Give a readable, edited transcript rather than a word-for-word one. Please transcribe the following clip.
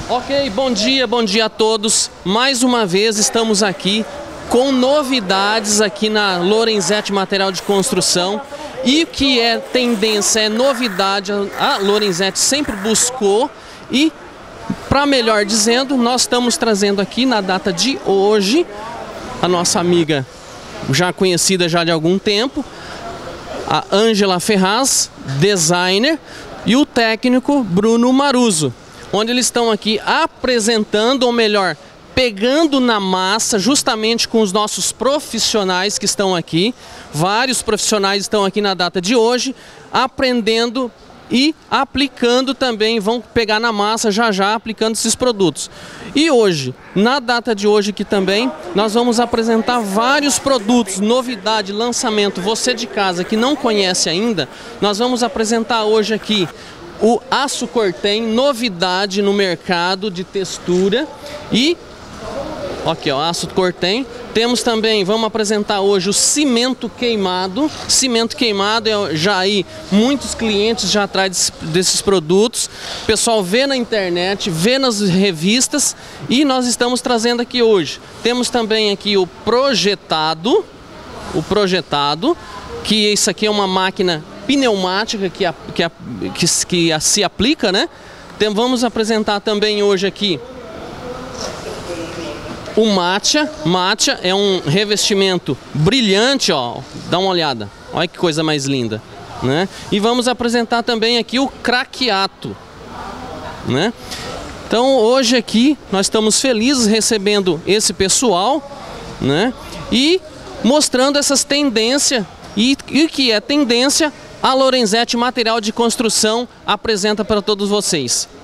Ok, bom dia a todos. Mais uma vez estamos aqui com novidades aqui na Lorenzetti Material de Construção. E o que é tendência, é novidade, a Lorenzetti sempre buscou e, para melhor dizendo, nós estamos trazendo aqui na data de hoje a nossa amiga já conhecida já de algum tempo, a Ângela Ferraz, designer, e o técnico Bruno Maruso, onde eles estão aqui apresentando, ou melhor, pegando na massa, justamente com os nossos profissionais que estão aqui. Vários profissionais estão aqui na data de hoje, aprendendo e aplicando também, vão pegar na massa já aplicando esses produtos. E hoje, na data de hoje aqui também, nós vamos apresentar vários produtos, novidade, lançamento. Você de casa que não conhece ainda, nós vamos apresentar hoje aqui o aço Cortem, novidade no mercado de textura. E aqui, ó, aço Cortem. Temos também, vamos apresentar hoje o cimento queimado. Cimento queimado, já aí muitos clientes já atrás desses produtos. O pessoal vê na internet, vê nas revistas e nós estamos trazendo aqui hoje. Temos também aqui o projetado, que isso aqui é uma máquina pneumática que se aplica, né? Então, vamos apresentar também hoje aqui o Matcha. Matcha é um revestimento brilhante, ó, dá uma olhada, olha que coisa mais linda, né? E vamos apresentar também aqui o Craqueato, né? Então hoje aqui nós estamos felizes recebendo esse pessoal, né? E mostrando essas tendências e que é tendência, a Lorenzetti Material de Construção apresenta para todos vocês.